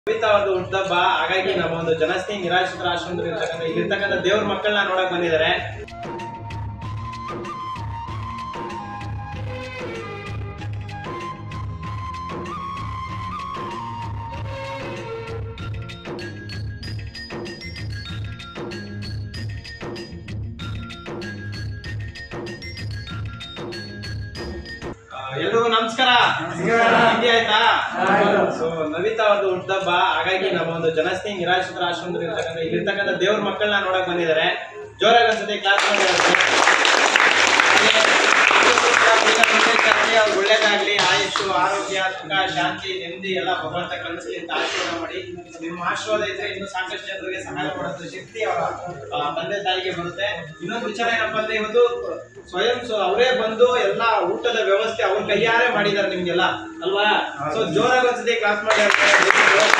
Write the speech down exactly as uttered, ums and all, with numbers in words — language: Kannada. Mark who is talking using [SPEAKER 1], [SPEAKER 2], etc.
[SPEAKER 1] ಅವ್ರದ್ದು ಹುಟ್ಟದಬ್ಬ, ಹಾಗಾಗಿ ನಮ್ಮ ಒಂದು ಜನಸ್ನೇಹಿ ನಿರಾಶ್ರಿತರ ಆಶ್ರಮದಲ್ಲಿ ಇರ್ತಕ್ಕಂಥ ಇಲ್ಲಿರ್ತಕ್ಕಂಥ ದೇವ್ರ ಮಕ್ಕಳನ್ನ ನೋಡಕ್ ಬಂದಿದ್ದಾರೆ. ಎಲ್ರಿಗೂ ನಮಸ್ಕಾರ. ಹಿಂದಿ ಆಯ್ತಾ? ಸೊ ನವಿತಾ ಅವ್ರದ್ದು ಹುಟ್ಟದಬ್ಬ, ಹಾಗಾಗಿ ನಮ್ಮ ಒಂದು ಜನಸ್ನೇಹಿ ನಿರಾಶ್ರಿತರ ಆಶ್ರಮದಲ್ಲಿ ಇರ್ತಕ್ಕಂಥ ಇಲ್ಲಿರ್ತಕ್ಕಂಥ ದೇವ್ರ ಮಕ್ಕಳನ್ನ ನೋಡಕ್ ಬಂದಿದ್ದಾರೆ. ಜೋರಾಗಿ ಅನ್ಸುತ್ತೆ ಕ್ಲಾಸ್ ಅವ್ರು ಒಳ್ಳೇದಾಗ್ಲಿ, ಆಯುಷು, ಆರೋಗ್ಯ, ಸುಖ, ಶಾಂತಿ, ನೆಮ್ಮದಿ ಎಲ್ಲ ಭಗವಂತ ಕಲಿಸ್ಲಿ ಅಂತ ಆಶೀರ್ವಾದ ಮಾಡಿ. ನಿಮ್ಮ ಆಶೀರ್ವಾದ ಇದ್ರೆ ಇನ್ನು ಸಾಕಷ್ಟು ಜನರಿಗೆ ಸಹಾಯ ಮಾಡೋದು ಶಕ್ತಿ ಅವರ ತಂದೆ ತಾಯಿಗೆ ಬರುತ್ತೆ. ಇನ್ನೊಂದು ವಿಚಾರ ಏನಪ್ಪಾ ಅಂದ್ರೆ, ಇವತ್ತು ಸ್ವಯಂ ಅವರೇ ಬಂದು ಎಲ್ಲಾ ಊಟದ ವ್ಯವಸ್ಥೆ ಅವ್ರ ಕೈಯಾರೆ ಮಾಡಿದ್ದಾರೆ ನಿಮ್ಗೆಲ್ಲ ಅಲ್ವಾ? ಸೊ ಜೋರಾಗಿ ಒಂದ್ಸತಿ ಕ್ಲಾಸ್ ಮಾಡಿ.